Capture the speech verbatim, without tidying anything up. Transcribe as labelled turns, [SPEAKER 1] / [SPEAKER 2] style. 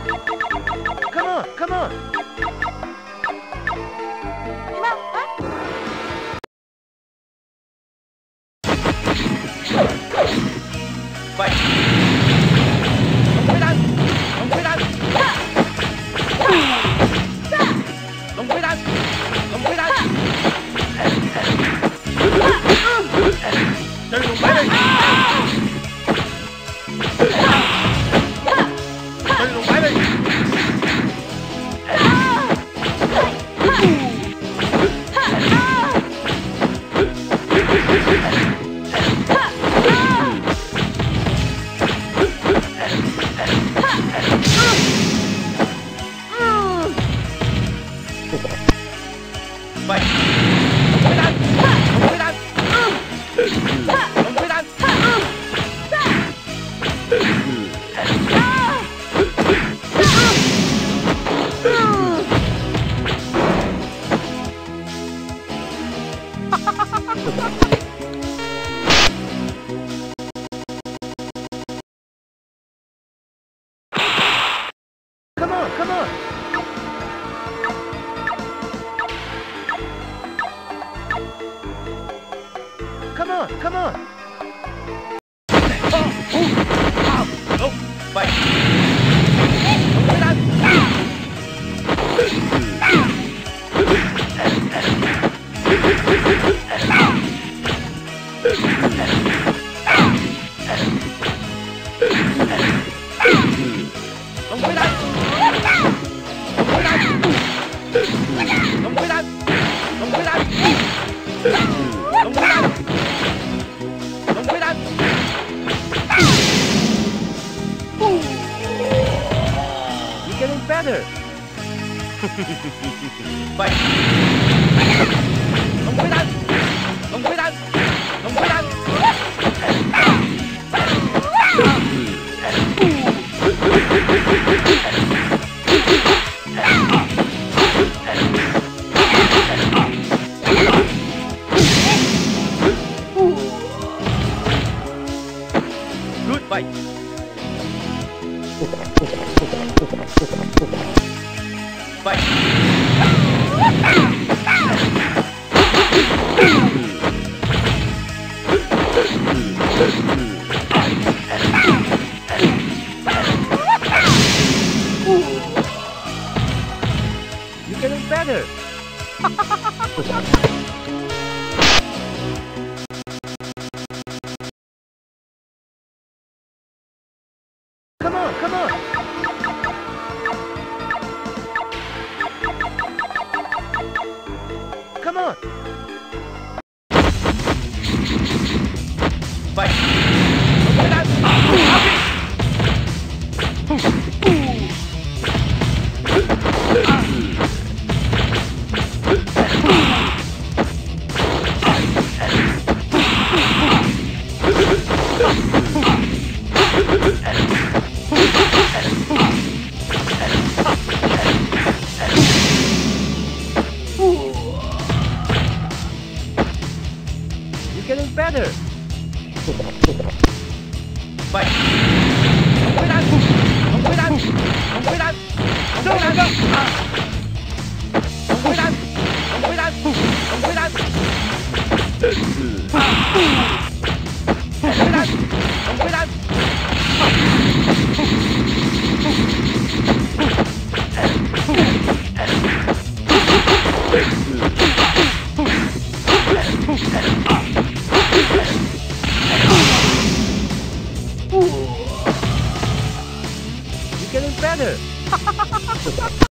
[SPEAKER 1] Come on, come on. Fight. Không quyết đánh. Không quyết đánh. Không quyết đánh. Không quyết đánh. Chơi lùng bãi đi. Chơi lùng bãi đi. Vậy. Không quyết đánh. Không quyết đánh. Không quyết đánh. Come on, come on. Come on, come on. Oh, ooh, ow, oh, vậy. Không quyết đánh. Không quyết đánh. Không quyết đánh. Không quyết đánh. Không quyết đánh. Không quyết đánh. Không quyết đánh. You're getting better. Vậy. Không quyết đánh. Không quyết đánh. Không quyết đánh. Good fight. Fight. You're getting better. Come on, come on. Come on. Fight. Không quyết đánh. You're getting better. Vậy. Không quyết đánh. Không quyết đánh. Không quyết đánh. Không quyết đánh. Không quyết đánh. Không quyết đánh. Không quyết đánh. Không quyết đánh. Không quyết đánh. You're getting better.